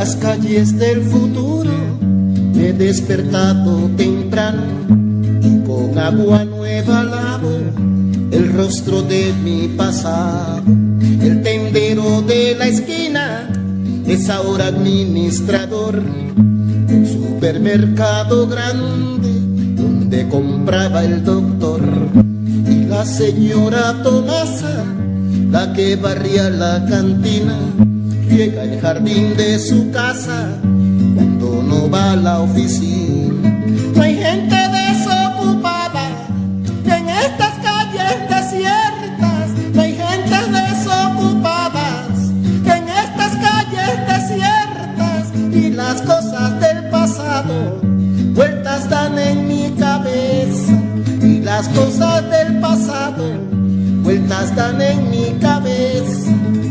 las calles del futuro me he despertado temprano y con agua nueva lavo el rostro de mi pasado. El tendero de la esquina es ahora administrador del supermercado grande donde compraba el doctor. Y la señora Tomasa, la que barría la cantina, riega el jardín de su casa cuando no va a la oficina. No hay gente desocupada en estas calles desiertas, no hay gente desocupada en estas calles desiertas, y las cosas del pasado vueltas dan en mi cabeza, y las cosas del pasado vueltas dan en mi cabeza.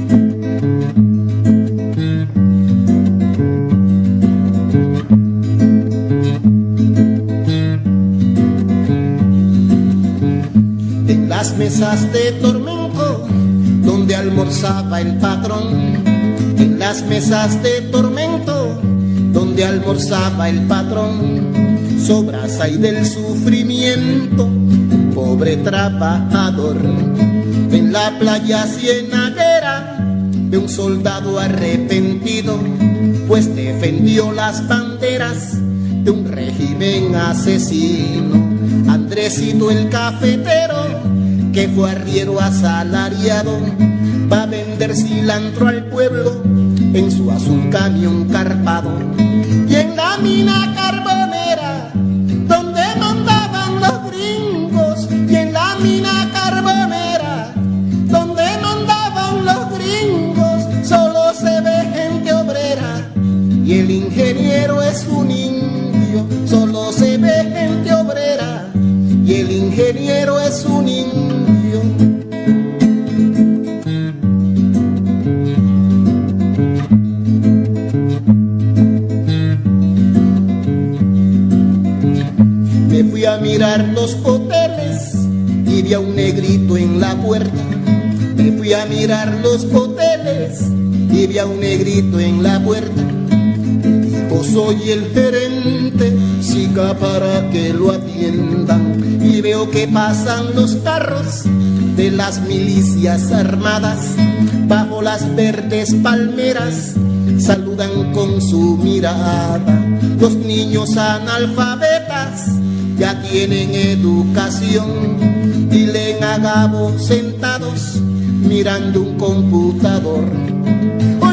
En las mesas de tormento donde almorzaba el patrón, en las mesas de tormento donde almorzaba el patrón, sobras hay del sufrimiento, pobre trabajador. En la playa cienaguera de un soldado arrepentido, pues defendió las banderas de un régimen asesino. Andresito el cafetero, que fue arriero asalariado, va a vender cilantro al pueblo en su azul camión carpado. Y en la mina carbonera donde mandaban los gringos, y en la mina carbonera donde mandaban los gringos, solo se ve gente obrera y el ingeniero es un indio. Solo se ve gente obrera y el ingeniero es un indio. Me fui a mirar los hoteles y vi a un negrito en la puerta. Me fui a mirar los hoteles y vi a un negrito en la puerta. Dijo: soy el gerente, siga para que lo atiendan. Y veo que pasan los carros de las milicias armadas bajo las verdes palmeras, saludan con su mirada. Los niños analfabetas ya tienen educación y leen a Gabo sentados mirando un computador.